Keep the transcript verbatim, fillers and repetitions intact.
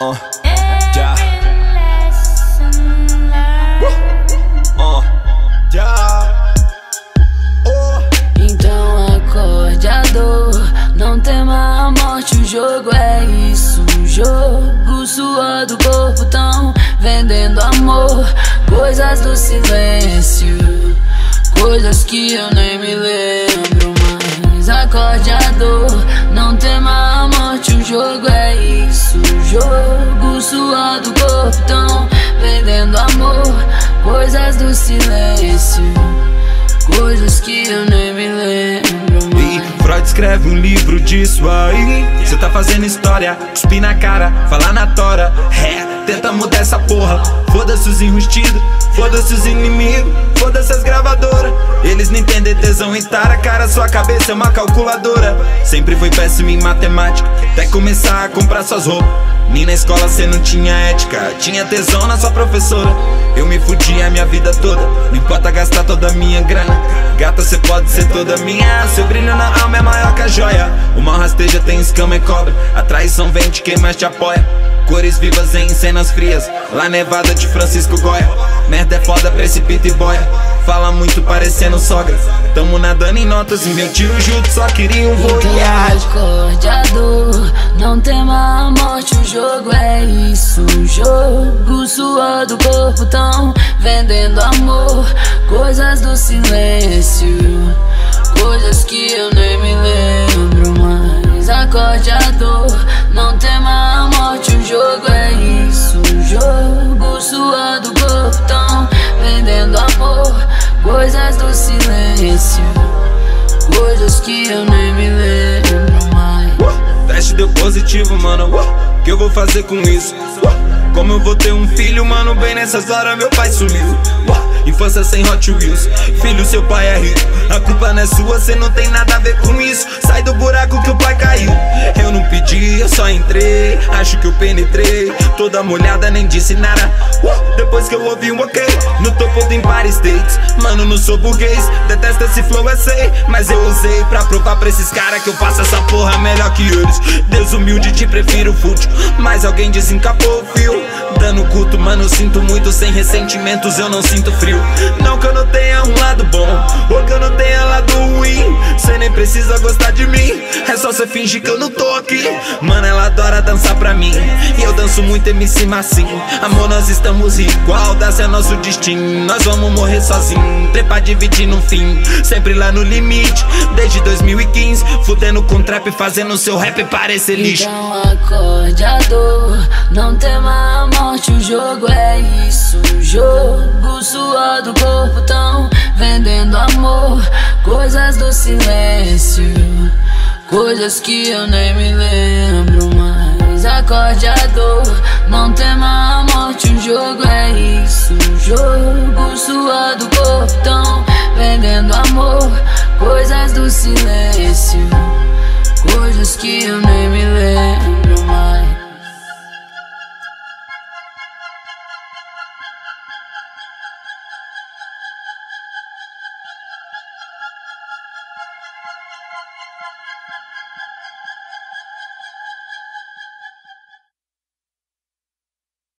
Uh, yeah. Uh, yeah. Oh. Então acorde a dor, não tema a morte, o jogo é isso. O jogo suor do corpo tão vendendo amor, coisas do silêncio, coisas que eu nem me lembro mais. Acorde a dor, não tema a morte, o jogo é isso. O jogo suor do corpo tão vendendo amor, coisas do silêncio, coisas que eu nem me lembro mais. E Freud escreve um livro disso aí. Cê tá fazendo história, cuspe na cara, fala na tora. É, tenta mudar essa porra. Foda-se os enrustidos, foda-se os inimigos, foda-se as gravadoras. Eles não entendem tesão em tara, cara, sua cabeça é uma calculadora. Sempre foi péssimo em matemática, até começar a comprar suas roupas. Nem na escola cê não tinha ética, tinha tesão na sua professora. Eu me fudi a minha vida toda, não importa gastar toda a minha grana. Gata, cê pode ser toda minha, seu brilho na alma é maior que a joia. O mal rasteja, tem escama e cobra, a traição vem de quem mais te apoia. Cores vivas em cenas frias, lá Nevada de Francisco Goya. Merda é foda, precipita e boia, fala muito parecendo sogra. Tamo nadando em notas e meu tio Juto só queria um voo. Então acorde a dor, não tema a morte, o jogo é isso. O jogo suor do corpo tão vendendo amor, coisas do silêncio, coisas que eu nem me lembro mais. Acorde a dor, não tema a morte, o jogo é isso. O jogo suor do corpo tão vendendo amor, coisas do silêncio, coisas que eu nem me lembro mais. uh, Teste deu positivo, mano, uh, que eu vou fazer com isso? uh, Como eu vou ter um filho, mano, bem nessas horas meu pai sumiu. uh, Infância sem Hot Wheels, filho, seu pai é rico, a culpa não é sua, cê não tem nada a ver com isso. Sai do buraco que o pai caiu. Eu não pedi, eu só entrei, acho que eu penetrei. Toda molhada, nem disse nada, uh, depois que eu ouvi um ok no topo do Empire States. Mano, não sou burguês, detesto esse flow, eu sei, mas eu usei pra provar pra esses caras que eu faço essa porra melhor que eles. Deus humilde, te prefiro fútil, mas alguém desencapou o fio. Dando culto, mano, eu sinto muito, sem ressentimentos eu não sinto frio. Não que eu não tenha um lado bom, ou que eu não tenha lado ruim. Cê nem precisa gostar de mim, é só cê fingir que eu não tô aqui. Mano, ela adora dançar pra mim, e eu danço muito M C Massinho. Amor, nós estamos igual, dá-se é nosso destino. Nós vamos morrer sozinho, trepar dividir no fim, sempre lá no limite. Desde dois mil e quinze, fudendo com trap, fazendo seu rap parecer lixo. Então acorde a dor, não tema a morte, o jogo é isso. O jogo suor do corpo tão vendendo amor, coisas do silêncio, coisas que eu nem me lembro mais. Acorde a dor, não tema a morte, o jogo é isso. O jogo suor do corpo tão vendendo amor, coisas do silêncio, coisas que eu nem me lembro.